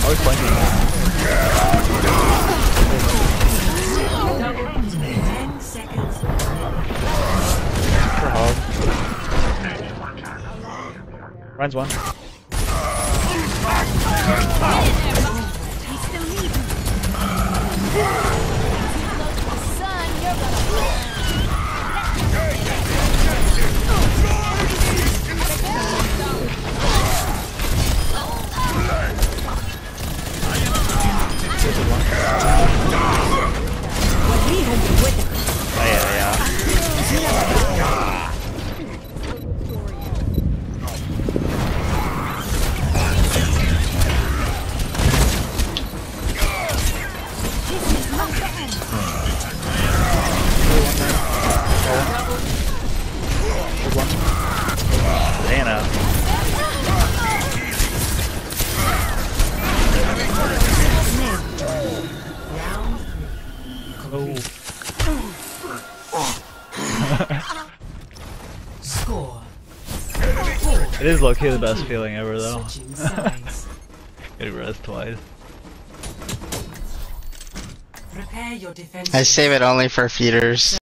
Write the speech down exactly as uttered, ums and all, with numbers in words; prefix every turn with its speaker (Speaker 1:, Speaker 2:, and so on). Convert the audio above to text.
Speaker 1: Always flanking.
Speaker 2: Ten seconds.
Speaker 1: For hog. Ryan's one. Oh, yeah, yeah. Diana. Oh.
Speaker 2: Score.
Speaker 1: It is low-key the best feeling ever, though.
Speaker 2: Switching sides.
Speaker 1: Get rest twice.
Speaker 2: Prepare your defense.
Speaker 3: I save it only for feeders.